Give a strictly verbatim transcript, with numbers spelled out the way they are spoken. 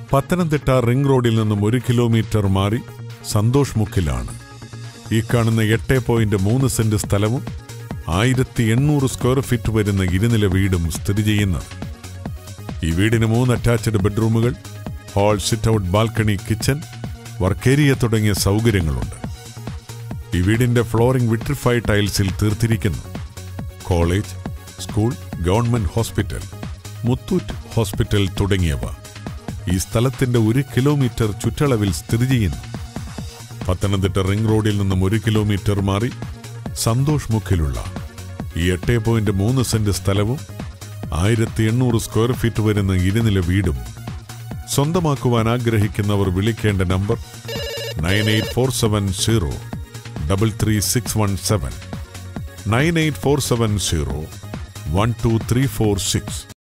Pathanamthitta ring റോഡിൽ നിന്നും ഒരു കിലോമീറ്റർ മാറി സന്തോഷ് മുക്കിലാണ് ഈ കാണുന്ന എട്ട് പോയിന്റ് മൂന്ന് സെന്റ് സ്ഥലവും ആയിരത്തി എണ്ണൂറ് സ്ക്വയർ ഫീറ്റ് വരുന്ന ഇരുനില വീടും സ്ഥിതി ചെയ്യുന്നത്. ഈ വീടിന് മൂന്ന് അറ്റാച്ച്ഡ് ബെഡ്റൂമുകൾ, hall, sit out, balcony, kitchen, work area തുടങ്ങിയ സൗകര്യങ്ങളുണ്ട്. ഈ വീടിന്റെ ഫ്ലോറിംഗ് വിട്രിഫൈഡ് ടൈൽസിൽ തീർത്തിരിക്കുന്നു. College, school, government hospital, Muthoot hospital തുടങ്ങിയവ ഈ സ്ഥലത്തിന്റെ ഒരു കിലോമീറ്റർ ചുറ്റളവിൽ സ്ഥിതി ചെയ്യുന്നു. പത്തനംതിട്ട റിംഗ് റോഡിൽ നിന്നും ഒരു കിലോമീറ്റർ മാറി സന്തോഷ് മുക്കിലുള്ള ഈ എട്ട് പോയിന്റ് മൂന്ന് സെന്റ് സ്ഥലവും ആയിരത്തി എണ്ണൂറ് സ്ക്വയർ ഫീറ്റ് വരുന്ന ഇരുനില വീടും സ്വന്തമാക്കുവാൻ ആഗ്രഹിക്കുന്നവർ വിളിക്കേണ്ട number nine eight four seven zero double three six one seven nine eight four seven zero one two three four six.